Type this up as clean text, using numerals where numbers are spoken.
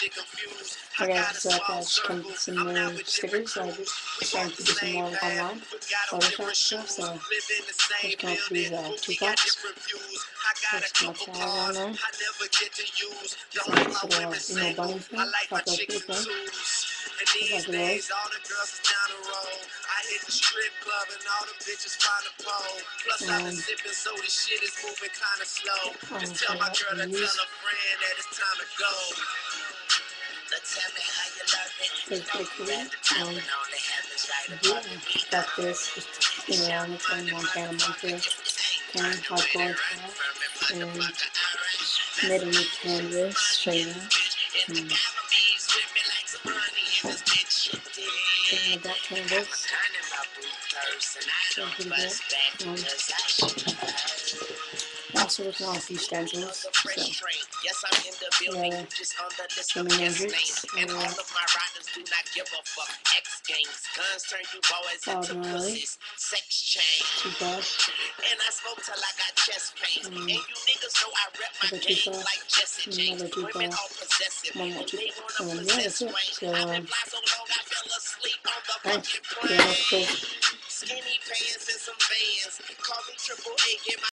Okay, so I thought I just come get some more stickers. So I just started to do some more online Photoshop stuff. So I just come up with these two pops. There's my tag on there. So nice little emo bunny thing. Thought that was pretty fun. Like those. I'm gonna show you what we use. So it's pretty cool. Yeah, got this just around it from Montana Mantra, kind of hardcore stuff, and made a new canvas, show you that. I got canvas. So pretty good. Also working on a few stencils, so yeah, some images, ordinarily, two bucks, another two bucks, another two bucks, one more two bucks, and yeah, that's it. So thanks. Yeah, that's cool.